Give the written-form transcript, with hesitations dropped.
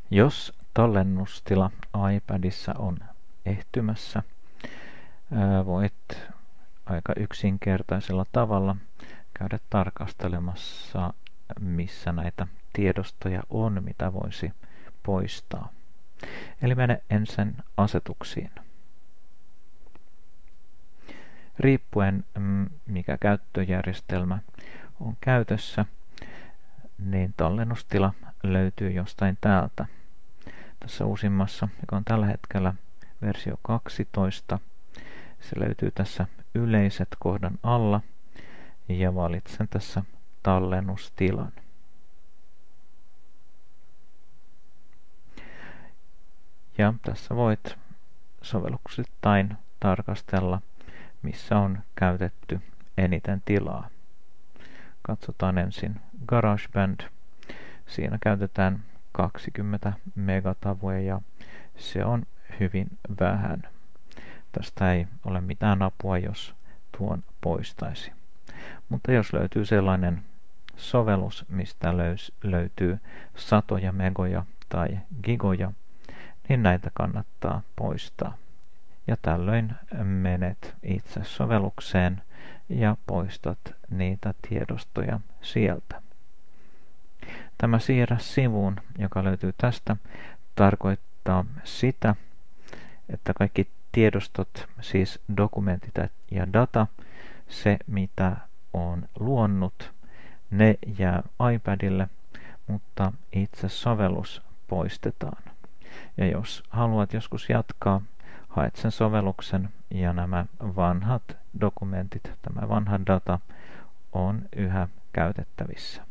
Jos tallennustila iPadissa on ehtymässä, voit aika yksinkertaisella tavalla käydä tarkastelemassa, missä näitä tiedostoja on, mitä voisi poistaa. Eli mene ensin asetuksiin. Riippuen mikä käyttöjärjestelmä on käytössä, niin tallennustila löytyy jostain täältä. Tässä uusimmassa, joka on tällä hetkellä versio 12, se löytyy tässä yleiset kohdan alla ja valitsen tässä tallennustilan. Ja tässä voit sovelluksittain tarkastella, missä on käytetty eniten tilaa. Katsotaan ensin GarageBand. Siinä käytetään 20 megatavua ja se on hyvin vähän. Tästä ei ole mitään apua, jos tuon poistaisi. Mutta jos löytyy sellainen sovellus, mistä löytyy satoja megoja tai gigoja, niin näitä kannattaa poistaa. Ja tällöin menet itse sovellukseen ja poistat niitä tiedostoja sieltä. Tämä siirrä sivuun, joka löytyy tästä, tarkoittaa sitä, että kaikki tiedostot, siis dokumentit ja data, se mitä on luonnut, ne jää iPadille, mutta itse sovellus poistetaan. Ja jos haluat joskus jatkaa, haet sen sovelluksen ja nämä vanhat dokumentit, tämä vanha data on yhä käytettävissä.